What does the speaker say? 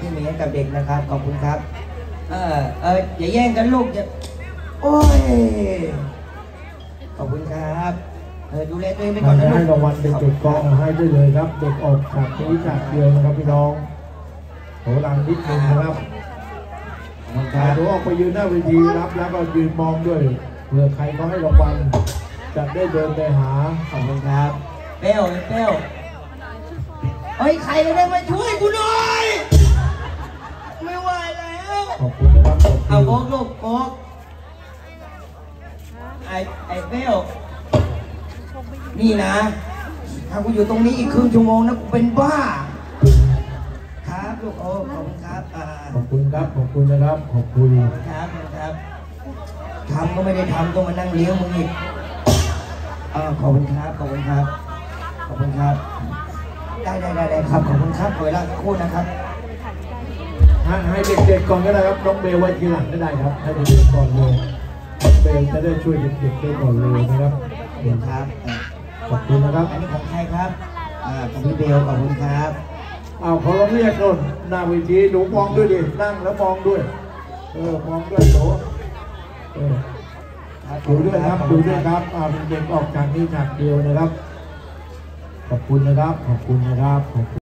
ที่มีให้กับเด็กนะครับขอบคุณครับอย่าแย่งกันลูกอย่าโอ้ยขอบคุณครับดูแลตัวเองไปก่อนนะลูกให้รางวัลเด็กๆกองให้ได้เลยครับเด็กออกจากนี้จากเดียวนะครับพี่น้องโหรังนิดนึงนะครับหนูออกไปยืนหน้าเวทีรับแล้วก็ยืนมองด้วยเผื่อใครเขาให้รางวัลจะได้เดินไปหาขอบคุณครับเป้วเฮ้ยใครก็ได้มาช่วยกูหน่อยไม่ไหวแล้วขอบคุณนะครับเอาโก๊กลูกโก๊กไอ้เป้วนี่นะถ้ากูอยู่ตรงนี้อีกครึ่งชั่วโมงนะกูเป็นบ้าครับลูกโอ้ขอบคุณครับขอบคุณครับขอบคุณนะครับขอบคุณครับทำก็ไม่ได้ทำต้องมานั่งเลี้ยงมึงอีกขอบคุณครับขอบคุณครับขอบคุณครับได้ครับขอบคุณครับเวลาคู่นะครับให้เด็กๆก่อนก็ได้ครับน้องเบลไว้ทีหลังก็ได้ครับให้เด็กๆก่อนเลยเบลจะได้ช่วยเด็กๆได้ก่อนเลยนะครับครับขอบคุณนะครับอันนี้ของใครครับของพี่เบลขอบคุณครับเขาลองเรียกคนหน้าเวทีหนูมองด้วยดินั่งแล้วมองด้วยมองด้วยหนูดูด้วยครับดูด้วยครับเป็นเด็กออกจากนี้จากเดียวนะครับขอบคุณนะครับขอบคุณนะครับ